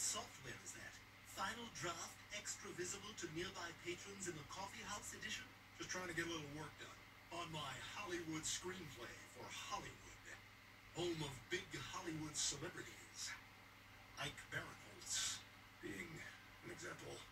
software is that? Final Draft Extra Visible to Nearby Patrons in the Coffee House edition? Just trying to get a little work done on my Hollywood screenplay for Hollywood, home of big Hollywood celebrities. Ike Barinholtz being an example.